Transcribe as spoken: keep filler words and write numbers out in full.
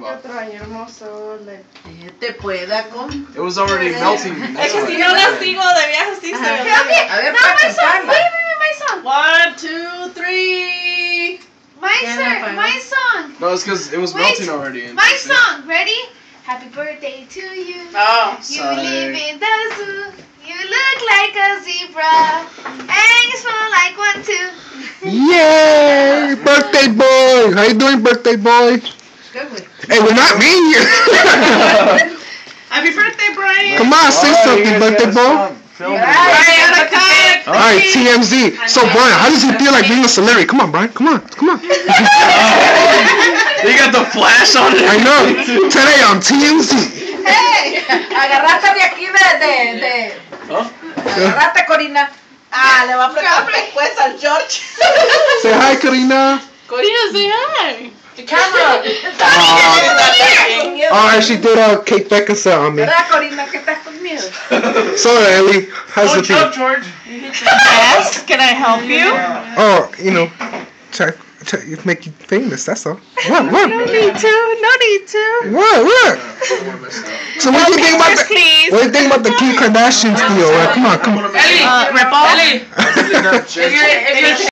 Caramba. Te pueda con. It was already melting. Es que si no la sigo de viaje, sí se me olvida. A ver, No, para my song. cantarla. Wait, wait, wait, my song. One, two, three. My Ya song. la My song. No, it's because it was Wait, melting already. and My that's it. song. Ready? Happy birthday to you. Oh. You Sorry. live in the zoo. You look like a zebra. And you smell like one too. Yay! Birthday boy! How you doing, birthday boy? Good one. Hey, we're not me. Happy birthday, Brian. Come on, say Oh, you something, guys birthday gotta boy. stop filming. Brian, the cut. All right, T M Z. So, Brian, how does it feel like being a celebrity? Come on, Brian. Come on, come on. They got the flash on it. I know. Today on T M Z. Hey, agarraste de aquí de, de, de. Huh? Agarraste, Corina. Ah, le va a apretar después al George. Say hi, Karina. Corina, say hi. The camera. Oh, and she did a Kate Beckinsale on me. ¿Verdad, Corina, que estás con miedo? So, Ellie, how's it feel? George. Yes, can I help you? Oh, you know, try, try, make you famous, that's all. What, what? No need to, no need to. What, what? So what do you think about Pictures, the, please. what do you think about the Kim Kardashians deal? Right? Come on, come on. Uh, Ripple. Ellie. If you're, if you're